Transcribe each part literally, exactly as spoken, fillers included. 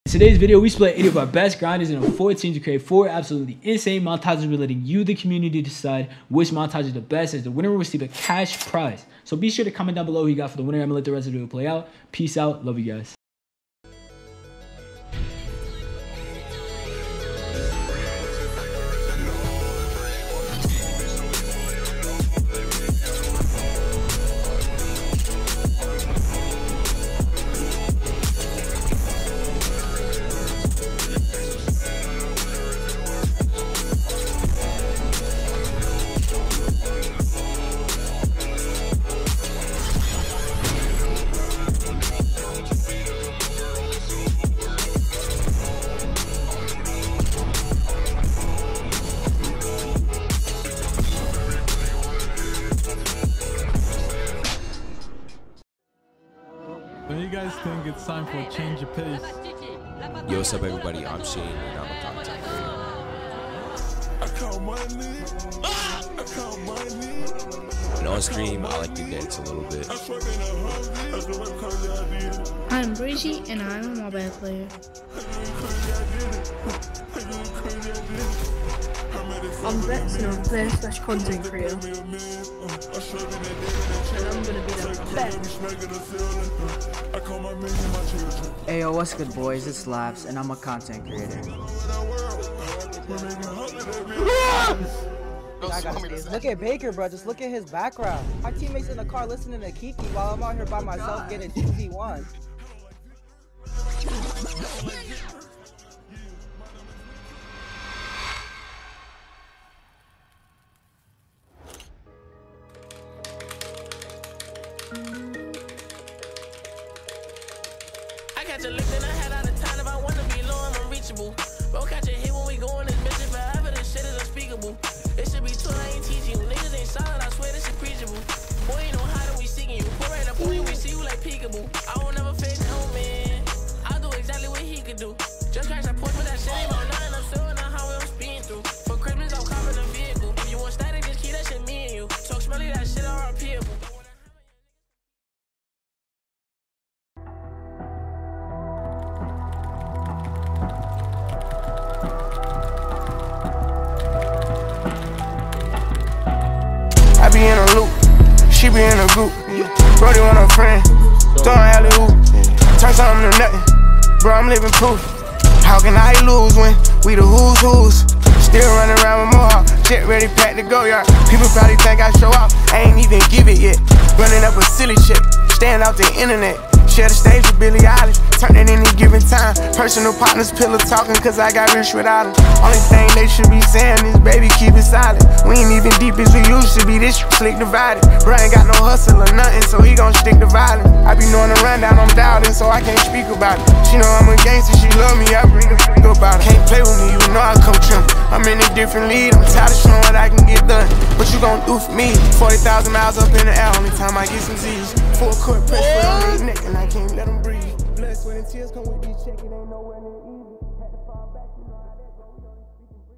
In today's video, we split eight of our best grinders into four teams to create four absolutely insane montages. We're letting you, the community, decide which montage is the best, as the winner will receive a cash prize. So be sure to comment down below who you got for the winner. I'm gonna let the rest of the video play out. Peace out. Love you guys. When you guys think it's time for a change of pace? Yo, what's up everybody, I'm Shane and I'm a content creator. And on stream, I like to dance a little bit. I'm Fiji and I'm a mobile player. I'm Bex and I'm a player slash content creator. And I'm gonna be the best. Hey yo, what's good boys? It's Labs and I'm a content creator. Look at Baker, bro. Just look at his background. My teammates in the car listening to Kiki while I'm out here by myself getting two v one. I catch a lick in the head out of time. If I want to be low, I'm unreachable. Bro, catch a hit when we go on this mission forever. This shit is unspeakable. It should be told I ain't teaching you. Niggas ain't solid, I swear this shit preachable. Boy, ain't no hiding, we seeking you. Put right up on you, we see you like peekaboo. I won't never face no man. I'll do exactly what he could do. Just crash that porch, but that shit ain't about nothing. I'm still not how I'm speeding through. For Christmas, I'm copping a vehicle. If you want static, just keep that shit me and you. Talk smelly, that shit are repeatable. I be in a loop, she be in a group. Brody want a friend, throwing alley hoop. Turn something to nothing, bro, I'm living proof. How can I lose when we the who's who's? Still running around with more, jet ready, packed to go yard. People probably think I show out, I ain't even give it yet. Running up a silly shit, staying off the internet. Share the stage with Billie Eilish, turn it any given time. Personal partners, pillow talking, cause I got rich without them. Only thing they should be saying is, baby, keep it silent. We ain't even deep as we used to be, this shit slick divided. Bro ain't got no hustle or nothing, so he gon' stick to violence. I be knowing the rundown, I'm doubting, so I can't speak about it. She know I'm a gangster, she love me, I bring the f*** about it. Can't play with me, you know I come trim. I'm in a different lead, I'm tired of showing what I can get done. What you gon' do for me? forty thousand miles up in the air, only time I get some Z's. Full court press for the neck, and I can't let them breathe. Blood, sweat, and tears come with these checks, it ain't nowhere near easy. Had to fall back, you know how that go, we only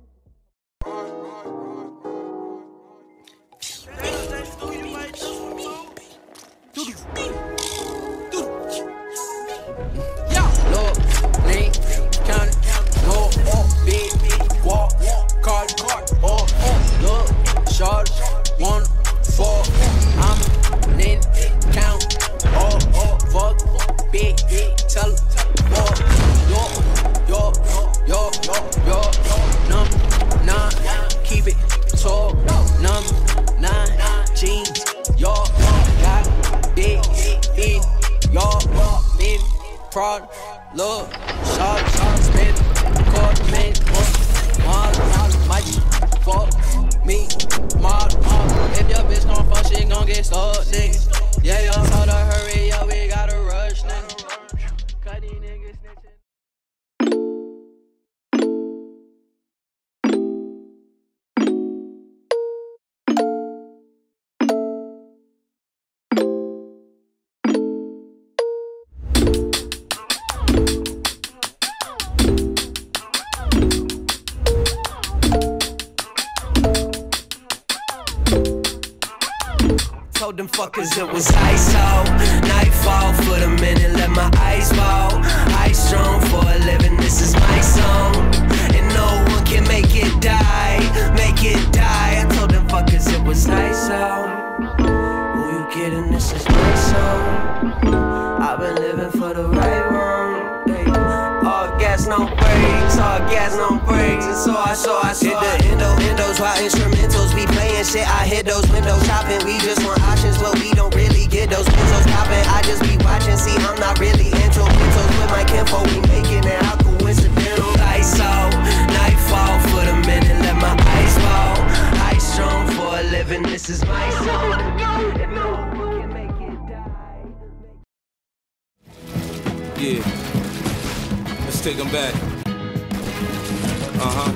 Yo, look, lean, count it, no, oh, big, walk, card, card, oh, oh, look, short, one, four, I'm lean, count, oh, oh, fuck, big, tell, walk, yo, yo, yo, yo, yo, num, nine, keep it tall, num, nine, jeans, yo, got big, big, yo, big, prod, look, short, spin, court, man, mod, might fuck me, mod, if your bitch gon' fuck, she gon' get stuck, nigga. Yeah, yo, told her hurry up, we gotta rush, nigga. Cut these niggas snitching. Told them fuckers it was ice out. Nightfall for the minute, let my eyes fall. Ice strong for a living. no brakes, all gas, no brakes. And so I, so I, so hit the endo, endos while instrumentals be playing shit. I hit those windows shopping. We just want options, but we don't really get those pencils popping. I just be watching, see, I'm not really into pencils with my kinfolk. We making it out coincidental. Lights out, nightfall for the minute, let my eyes fall. Ice strong for a living, this is my song. And no one can make it die. Yeah, let's take them back. Uh-huh.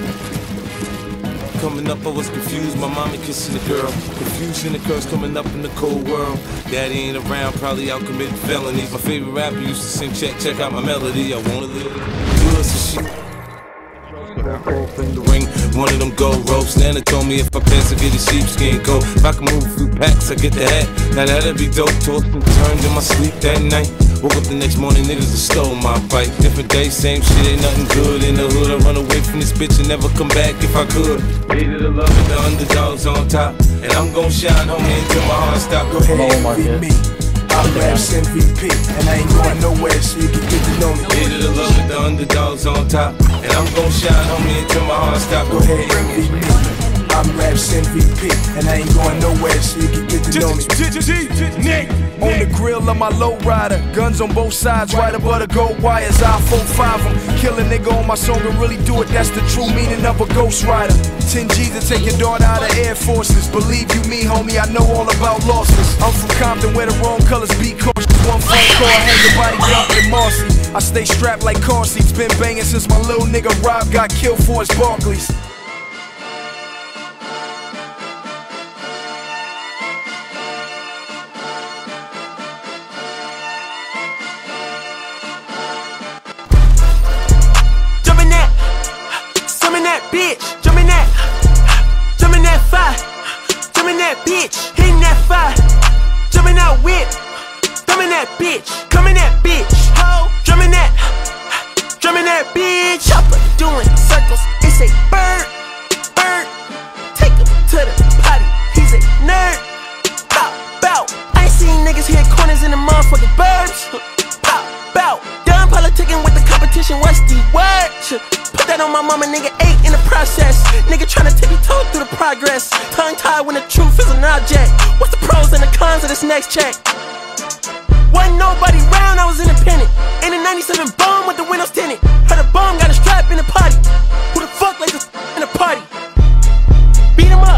Coming up, I was confused, my mommy kissing the girl. Confusion occurs coming up in the cold world. Daddy ain't around, probably out committing felonies. My favorite rapper used to sing, check, check out my melody. I wanna live good, so she in the ring, one of them gold ropes. Nana told me if I pass, I get a sheepskin coat. If I can move a few packs, I get the hat. Now that'd be dope. Tossed and turned in my sleep that night. Woke up the next morning, niggas have stole my bike. Different day, same shit, ain't nothing good in the hood. I run away from this bitch and never come back if I could. Hated the love of the underdogs on top, and I'm gon' shine, homie, until my heart stop. Go ahead, envy me. I'm Raps M V P, and I ain't going nowhere, so you can get to know me. Hated the love of the underdogs on top, and I'm gon' shine, homie, until my heart stop. Go ahead, envy me. I'm Raps M V P, and I ain't going nowhere, so you can get to know me. On the grill of my lowrider, guns on both sides, right above the gold wires. I four five them, kill a nigga on my song and really do it. That's the true meaning of a ghost rider. Ten G's to take your daughter out of Air Forces. Believe you me, homie, I know all about losses. I'm from Compton where the wrong colors be cautious. One phone call, hang your body dumped in Marcy. I stay strapped like car seats, been banging since my little nigga Rob got killed for his Barclays. Bitch, jump in that, jump in that fire, jump in that bitch, hitting that fire, jump in that whip, jump in that bitch, come in that bitch, ho, jump in that, jump in that bitch, chopper doing circles, it's a bird, bird, take him to the potty, he's a nerd, pop, bout, I ain't seen niggas hit corners in the motherfucking burbs, pop, bout, done politicking with the competition, what's the word? Put that on my mama, nigga, eight in the process. Nigga tryna tippy toe through the progress. Tongue tied when the truth is an object. What's the pros and the cons of this next check? Wasn't nobody round, I was independent. In a ninety-seven bomb with the windows tinted. Heard a bomb got a strap in the party. Who the fuck like this in a party? Beat him up.